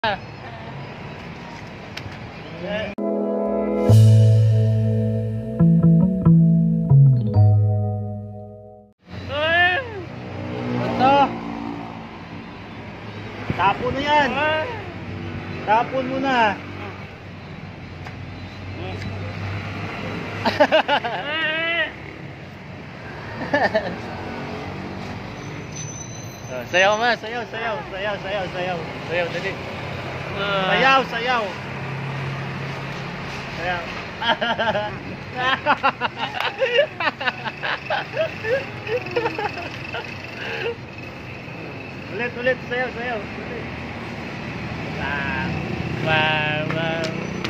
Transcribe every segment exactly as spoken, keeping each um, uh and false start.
Ah. Ito. Tapon na yan. Tapon mo na. Oh, sayaw ma, sayaw, sayaw, sayaw, sayaw, sayaw. Sayaw, dali. Sayaw, sayaw. Sayaw. Ulit, ulit, sayaw, sayaw. Ulit. Wow, wow, wow.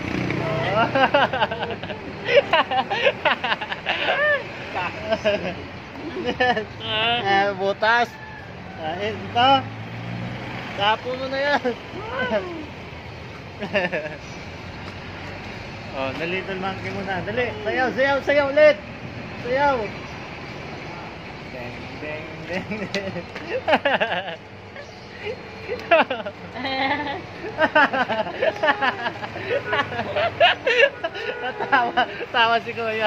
Eh, butas. Ah, eh, ito. Tapo mo na yan. Oh, na-little monkey mo na. Dali, sayaw, sayaw, sayaw ulit. Sayaw. Deng, deng, deng, deng. Natawa, tawa si Kuya.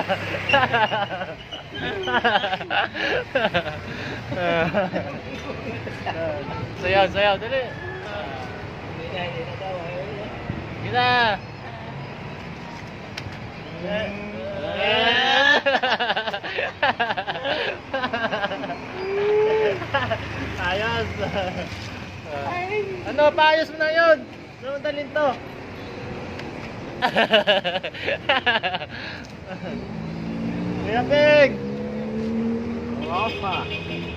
Sayaw, sayaw, dali. Hindi na, hindi na tawa. Hindi na. Ayos. Ano, paayos mo na yun. Namadalin to. Kuya Peg. Opa.